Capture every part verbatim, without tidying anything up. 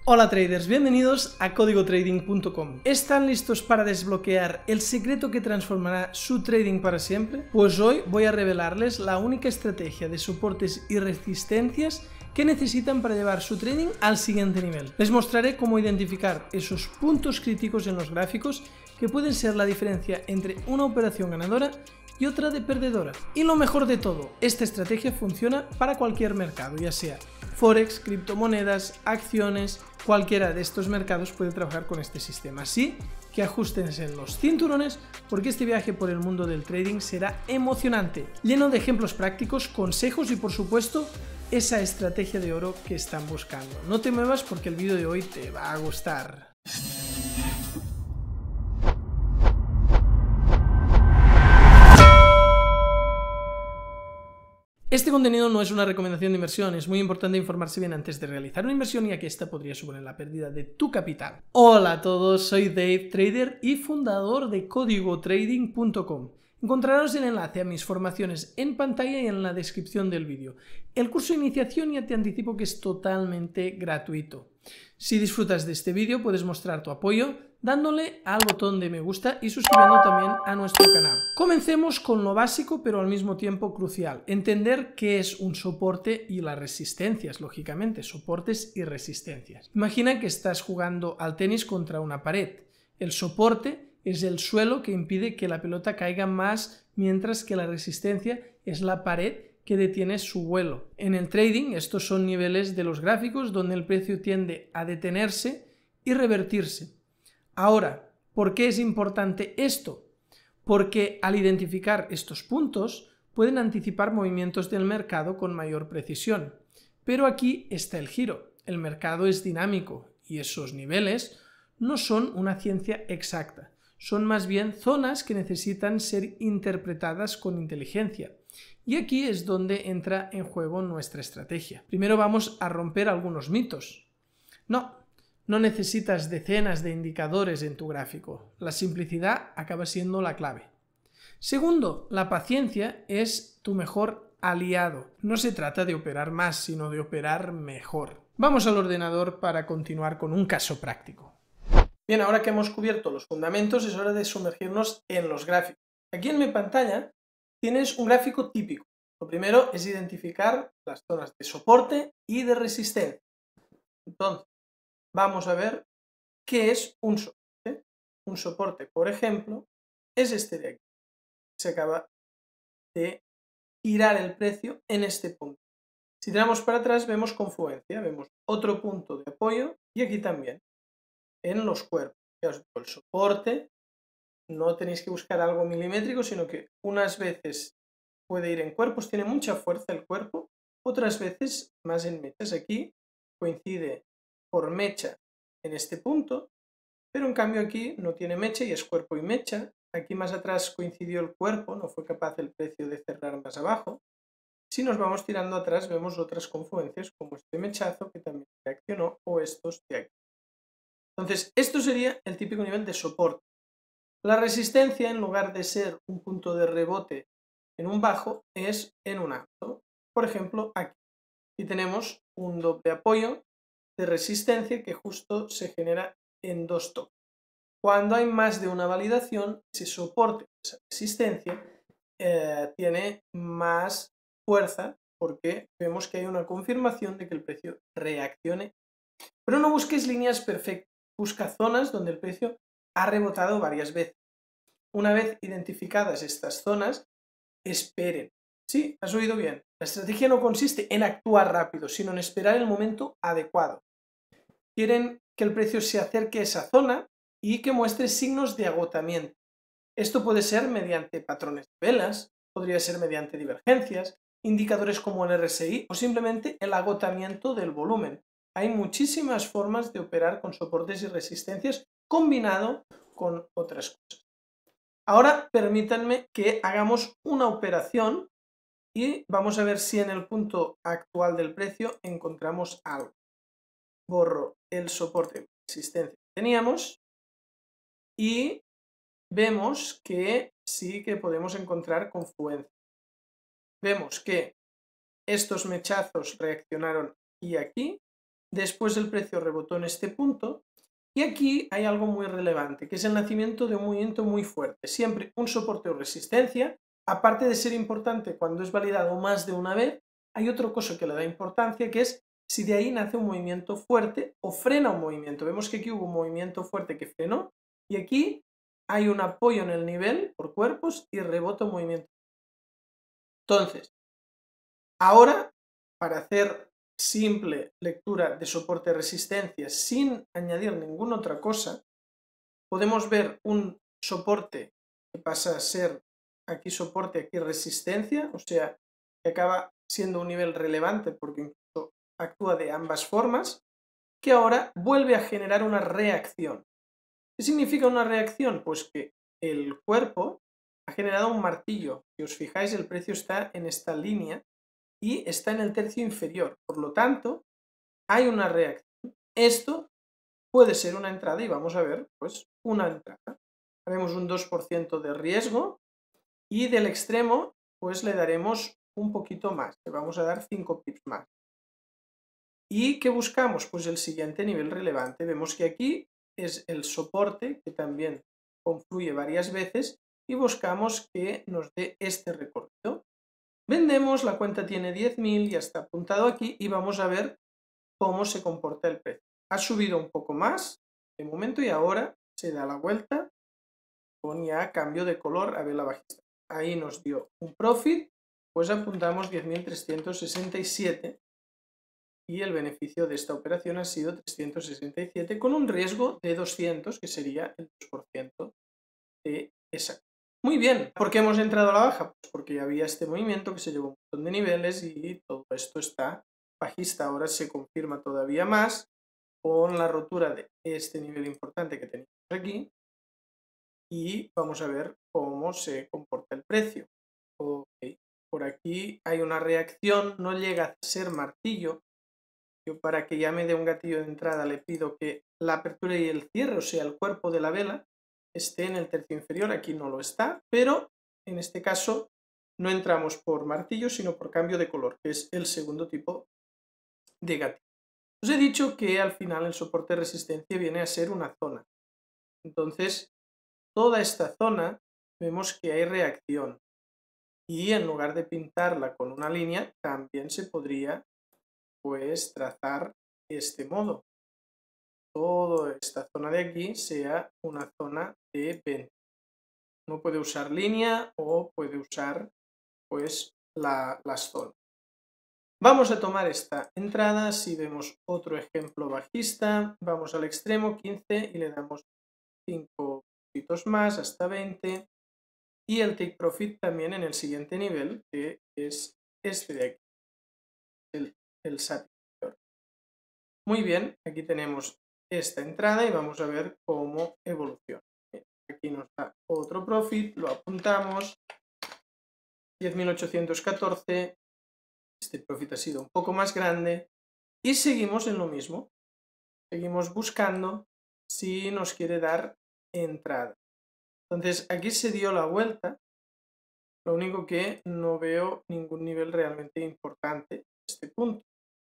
Hola traders, bienvenidos a código trading punto com. ¿Están listos para desbloquear el secreto que transformará su trading para siempre? Pues hoy voy a revelarles la única estrategia de soportes y resistencias que necesitan para llevar su trading al siguiente nivel. Les mostraré cómo identificar esos puntos críticos en los gráficos que pueden ser la diferencia entre una operación ganadora y otra de perdedora. Y lo mejor de todo, esta estrategia funciona para cualquier mercado, ya sea Forex, criptomonedas, acciones, cualquiera de estos mercados puede trabajar con este sistema. Así que ajustense en los cinturones porque este viaje por el mundo del trading será emocionante, lleno de ejemplos prácticos, consejos y por supuesto esa estrategia de oro que están buscando. No te muevas porque el vídeo de hoy te va a gustar. Este contenido no es una recomendación de inversión, es muy importante informarse bien antes de realizar una inversión ya que esta podría suponer la pérdida de tu capital. Hola a todos, soy Dave, trader y fundador de código trading punto com. Encontrarás el enlace a mis formaciones en pantalla y en la descripción del vídeo. El curso de iniciación ya te anticipo que es totalmente gratuito. Si disfrutas de este vídeo puedes mostrar tu apoyo dándole al botón de me gusta y suscribiendo también a nuestro canal. Comencemos con lo básico pero al mismo tiempo crucial, entender qué es un soporte y las resistencias, lógicamente, soportes y resistencias. Imagina que estás jugando al tenis contra una pared. El soporte es el suelo que impide que la pelota caiga más, mientras que la resistencia es la pared que detiene su vuelo. En el trading estos son niveles de los gráficos donde el precio tiende a detenerse y revertirse. Ahora, ¿por qué es importante esto? Porque al identificar estos puntos pueden anticipar movimientos del mercado con mayor precisión. Pero aquí está el giro. El mercado es dinámico y esos niveles no son una ciencia exacta. Son más bien zonas que necesitan ser interpretadas con inteligencia. Y aquí es donde entra en juego nuestra estrategia. Primero vamos a romper algunos mitos. No. No necesitas decenas de indicadores en tu gráfico. La simplicidad acaba siendo la clave. Segundo, la paciencia es tu mejor aliado. No se trata de operar más, sino de operar mejor. Vamos al ordenador para continuar con un caso práctico. Bien, ahora que hemos cubierto los fundamentos, es hora de sumergirnos en los gráficos. Aquí en mi pantalla tienes un gráfico típico. Lo primero es identificar las zonas de soporte y de resistencia. Entonces, vamos a ver qué es un soporte. Un soporte, por ejemplo, es este de aquí. Se acaba de girar el precio en este punto. Si tiramos para atrás vemos confluencia, vemos otro punto de apoyo y aquí también, en los cuerpos. Ya os digo, el soporte, no tenéis que buscar algo milimétrico, sino que unas veces puede ir en cuerpos, tiene mucha fuerza el cuerpo, otras veces más en mechas. Aquí coincide por mecha en este punto, pero en cambio aquí no tiene mecha y es cuerpo y mecha. Aquí más atrás coincidió el cuerpo, no fue capaz el precio de cerrar más abajo. Si nos vamos tirando atrás vemos otras confluencias como este mechazo que también reaccionó o estos de aquí. Entonces esto sería el típico nivel de soporte. La resistencia, en lugar de ser un punto de rebote en un bajo, es en un alto. Por ejemplo aquí. Y tenemos un doble apoyo de resistencia que justo se genera en dos toques. Cuando hay más de una validación, ese soporte, esa resistencia, eh, tiene más fuerza porque vemos que hay una confirmación de que el precio reaccione. Pero no busques líneas perfectas, busca zonas donde el precio ha rebotado varias veces. Una vez identificadas estas zonas, esperen. Sí, has oído bien. La estrategia no consiste en actuar rápido, sino en esperar el momento adecuado. Quieren que el precio se acerque a esa zona y que muestre signos de agotamiento. Esto puede ser mediante patrones de velas, podría ser mediante divergencias, indicadores como el R S I o simplemente el agotamiento del volumen. Hay muchísimas formas de operar con soportes y resistencias combinado con otras cosas. Ahora permítanme que hagamos una operación y vamos a ver si en el punto actual del precio encontramos algo. Borro el soporte de resistencia que teníamos y vemos que sí que podemos encontrar confluencia. Vemos que estos mechazos reaccionaron aquí y aquí después el precio rebotó en este punto, y aquí hay algo muy relevante, que es el nacimiento de un movimiento muy fuerte. Siempre un soporte o resistencia, aparte de ser importante cuando es validado más de una vez, hay otra cosa que le da importancia, que es si de ahí nace un movimiento fuerte o frena un movimiento. Vemos que aquí hubo un movimiento fuerte que frenó, y aquí hay un apoyo en el nivel por cuerpos y rebota un movimiento. Entonces, ahora, para hacer simple lectura de soporte-resistencia sin añadir ninguna otra cosa, podemos ver un soporte que pasa a ser aquí soporte, aquí resistencia, o sea, que acaba siendo un nivel relevante porque incluso actúa de ambas formas, que ahora vuelve a generar una reacción. ¿Qué significa una reacción? Pues que el cuerpo ha generado un martillo. Si os fijáis, el precio está en esta línea y está en el tercio inferior. Por lo tanto, hay una reacción. Esto puede ser una entrada y vamos a ver, pues, una entrada. Haremos un dos por ciento de riesgo y del extremo, pues le daremos un poquito más. Le vamos a dar cinco pips más. ¿Y qué buscamos? Pues el siguiente nivel relevante. Vemos que aquí es el soporte, que también confluye varias veces, y buscamos que nos dé este recorrido. Vendemos, la cuenta tiene diez mil, ya está apuntado aquí, y vamos a ver cómo se comporta el precio. Ha subido un poco más de momento y ahora se da la vuelta con ya cambio de color a vela bajista. Ahí nos dio un profit, pues apuntamos diez mil trescientos sesenta y siete y el beneficio de esta operación ha sido trescientos sesenta y siete con un riesgo de doscientos, que sería el dos por ciento de esa. Muy bien, ¿por qué hemos entrado a la baja? Pues porque había este movimiento que se llevó un montón de niveles y todo esto está bajista. Ahora se confirma todavía más con la rotura de este nivel importante que tenemos aquí y vamos a ver cómo se comporta el precio. Okay. Por aquí hay una reacción, no llega a ser martillo. Yo, para que ya me dé un gatillo de entrada, le pido que la apertura y el cierre, o sea, el cuerpo de la vela, esté en el tercio inferior. Aquí no lo está, pero en este caso no entramos por martillo, sino por cambio de color, que es el segundo tipo de gatillo. Os he dicho que al final el soporte de resistencia viene a ser una zona. Entonces, toda esta zona vemos que hay reacción. Y en lugar de pintarla con una línea, también se podría, pues, trazar este modo. Toda esta zona de aquí sea una zona de venta. Uno puede usar línea o puede usar, pues, la, las zonas. Vamos a tomar esta entrada. Si vemos otro ejemplo bajista, vamos al extremo quince y le damos cinco puntitos más hasta veinte. Y el take profit también en el siguiente nivel, que es este de aquí, el, el satisfactor. Muy bien, aquí tenemos esta entrada y vamos a ver cómo evoluciona. Aquí nos da otro profit, lo apuntamos, diez mil ochocientos catorce, este profit ha sido un poco más grande y seguimos en lo mismo, seguimos buscando si nos quiere dar entrada. Entonces aquí se dio la vuelta, lo único que no veo ningún nivel realmente importante en este punto.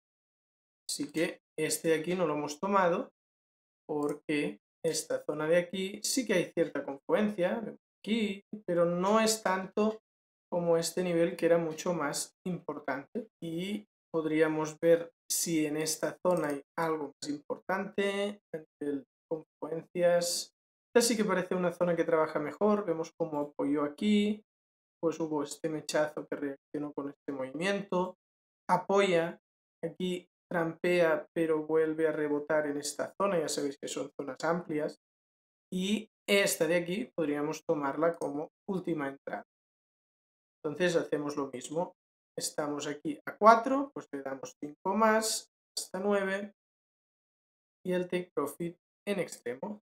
Así que este de aquí no lo hemos tomado porque esta zona de aquí sí que hay cierta confluencia, aquí, pero no es tanto como este nivel, que era mucho más importante. Y podríamos ver si en esta zona hay algo más importante, el confluencias. Esta sí que parece una zona que trabaja mejor, vemos cómo apoyó aquí, pues hubo este mechazo que reaccionó con este movimiento, apoya, aquí trampea pero vuelve a rebotar en esta zona, ya sabéis que son zonas amplias, y esta de aquí podríamos tomarla como última entrada. Entonces hacemos lo mismo, estamos aquí a cuatro, pues le damos cinco más, hasta nueve, y el take profit en extremo.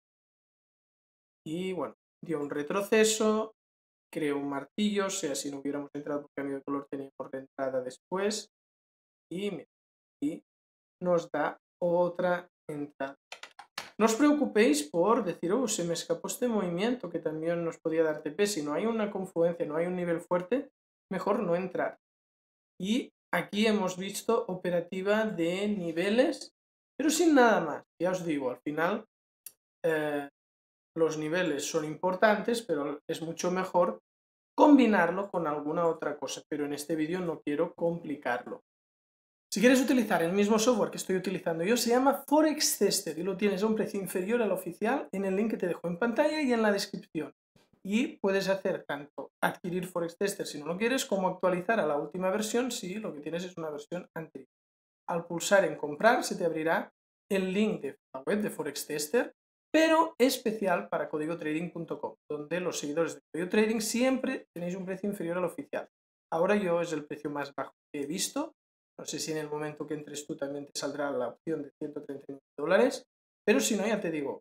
Y bueno, dio un retroceso, creó un martillo, o sea, si no hubiéramos entrado por cambio de color teníamos reentrada después, y mira, aquí nos da otra entrada. No os preocupéis por decir, oh, se me escapó este movimiento que también nos podía dar T P. Si no hay una confluencia, no hay un nivel fuerte, mejor no entrar. Y aquí hemos visto operativa de niveles, pero sin nada más. Ya os digo, al final eh, los niveles son importantes, pero es mucho mejor combinarlo con alguna otra cosa, pero en este vídeo no quiero complicarlo. Si quieres utilizar el mismo software que estoy utilizando yo, se llama Forex Tester y lo tienes a un precio inferior al oficial en el link que te dejo en pantalla y en la descripción. Y puedes hacer tanto adquirir Forex Tester si no lo quieres, como actualizar a la última versión si lo que tienes es una versión anterior. Al pulsar en comprar se te abrirá el link de la web de Forex Tester, pero especial para código trading punto com, donde los seguidores de Código Trading siempre tenéis un precio inferior al oficial. Ahora yo es el precio más bajo que he visto. No sé si en el momento que entres tú también te saldrá la opción de ciento treinta y nueve dólares, pero si no, ya te digo,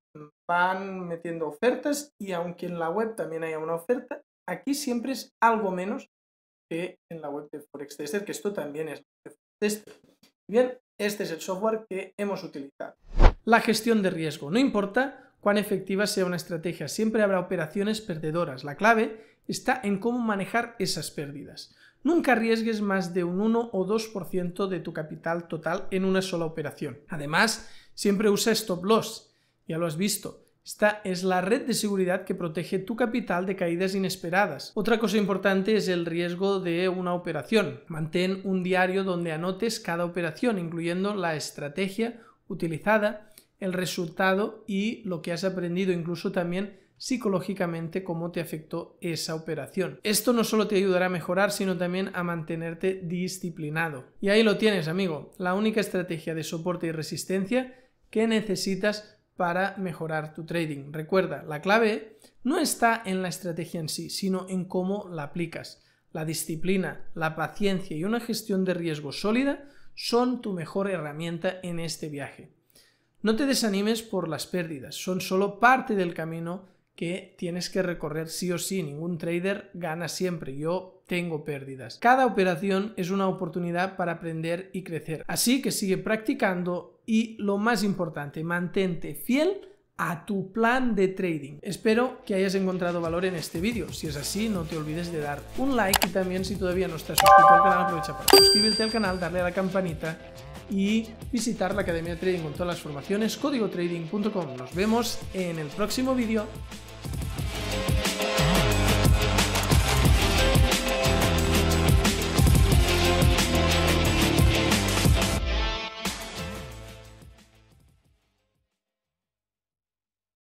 van metiendo ofertas y aunque en la web también haya una oferta, aquí siempre es algo menos que en la web de Forex Tester, que esto también es de Forex Tester. Bien, este es el software que hemos utilizado. La gestión de riesgo. No importa cuán efectiva sea una estrategia, siempre habrá operaciones perdedoras. La clave está en cómo manejar esas pérdidas. Nunca arriesgues más de un uno o dos por ciento de tu capital total en una sola operación. Además, siempre usa stop loss. Ya lo has visto. Esta es la red de seguridad que protege tu capital de caídas inesperadas. Otra cosa importante es el riesgo de una operación. Mantén un diario donde anotes cada operación, incluyendo la estrategia utilizada, el resultado y lo que has aprendido, incluso también psicológicamente cómo te afectó esa operación. Esto no solo te ayudará a mejorar, sino también a mantenerte disciplinado. Y ahí lo tienes, amigo, la única estrategia de soporte y resistencia que necesitas para mejorar tu trading. Recuerda, la clave no está en la estrategia en sí, sino en cómo la aplicas. La disciplina, la paciencia y una gestión de riesgo sólida son tu mejor herramienta en este viaje. No te desanimes por las pérdidas, son solo parte del camino que tienes que recorrer sí o sí. Ningún trader gana siempre, yo tengo pérdidas. Cada operación es una oportunidad para aprender y crecer. Así que sigue practicando y lo más importante, mantente fiel a tu plan de trading. Espero que hayas encontrado valor en este vídeo. Si es así, no te olvides de dar un like y también si todavía no estás suscrito al canal, aprovecha para suscribirte al canal, darle a la campanita y visitar la Academia de Trading con todas las formaciones, código trading punto com. Nos vemos en el próximo vídeo.